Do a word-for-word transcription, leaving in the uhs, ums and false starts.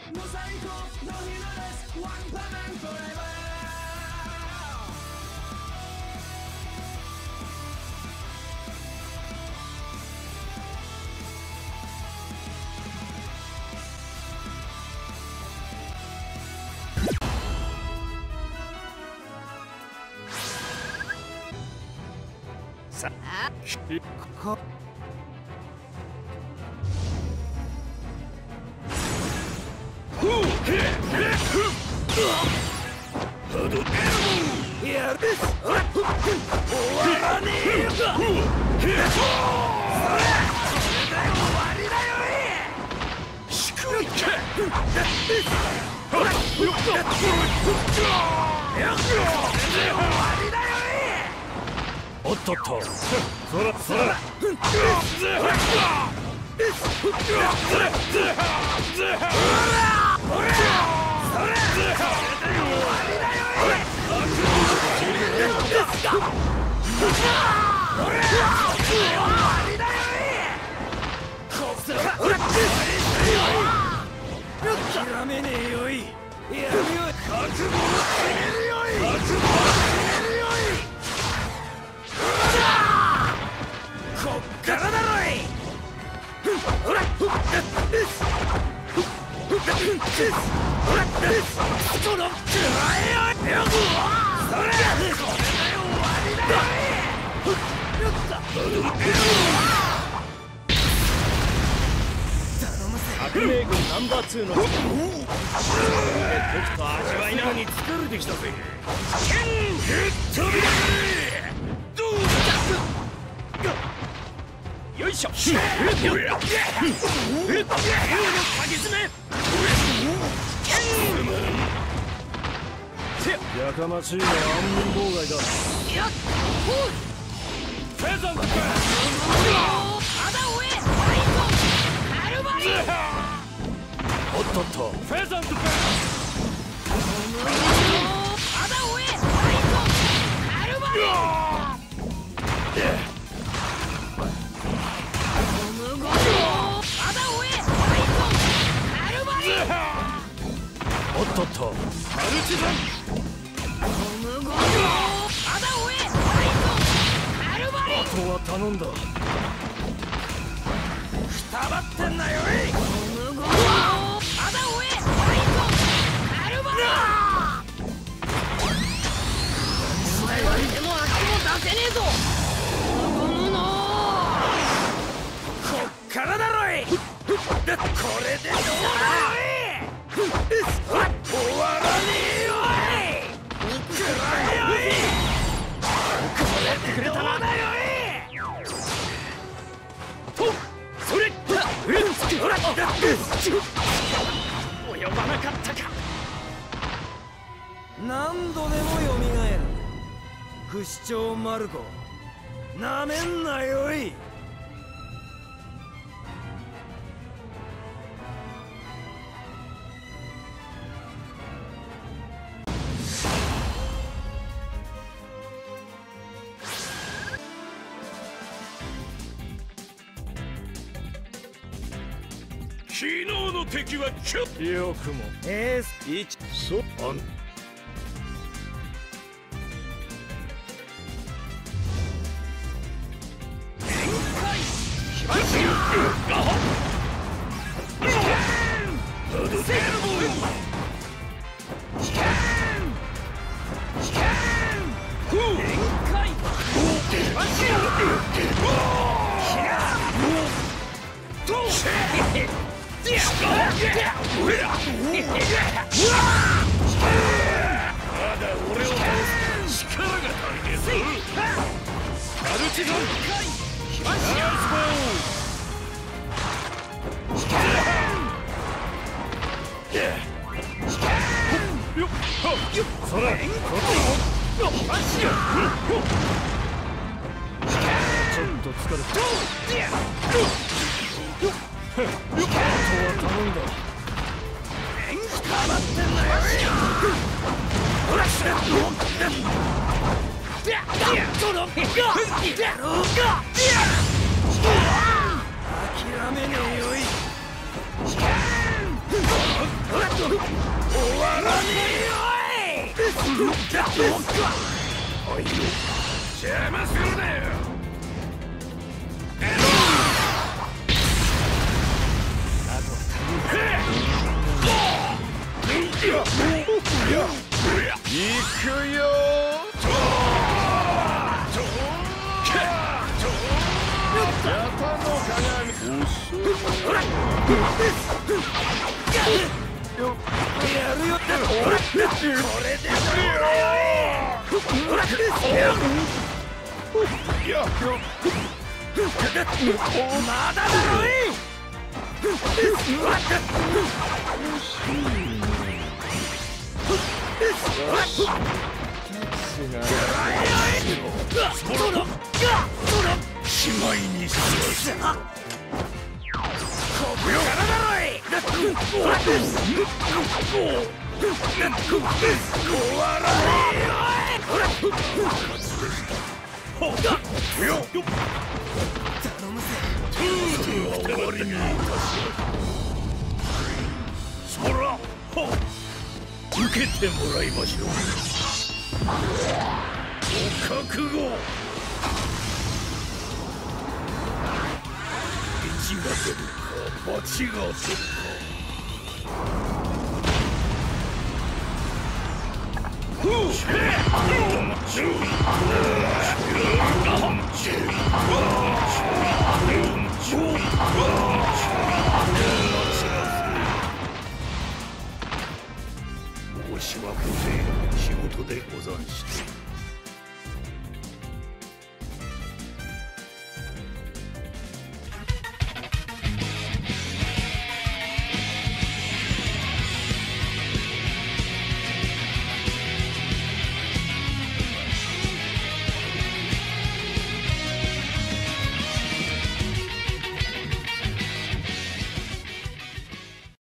さあ、こやる終わらねえよ。それで終わりだよ。しくいけ。ほら、よっと。よっと。終わりだよ。おっとっと。そらそら。諦めねえよい。やるよ。覚悟を決めるよい。覚悟を決めるよい。こっからだろい。ほら。ほら。そのくらえよ。それ。これで終わりだよ。革命軍ナンバーツーの僕と味わいなに疲れてきたぜ。飛び出せ。どうだ。よいしょ。よっ。やかましいのは安眠妨害だ。やっほい。フェザント。おっとっと。フェザントか。おっとっと。マルチザン。あとは頼んだ。くたばってんなよい。出せねえぞ。こっからだろい。これでどうだよい。終わらねえよい。くらえよい。これでどうだよい。とそれ。ほら。及ばなかったか。何度でもよみがえる。不死鳥マルコ、なめんなよい。昨日の敵はちょっとよくもえー、一そあん諦めねえよい。 おいよ邪魔するなよ。行くよやるよってこれでまだだろい。しまいにする。ここからだろい。終わらねえよ。頼むぜ。終わりにいたしそら受けてもらいましょう。お覚悟。一が出るか罰が出るか。申し訳ねえ仕事でござんして。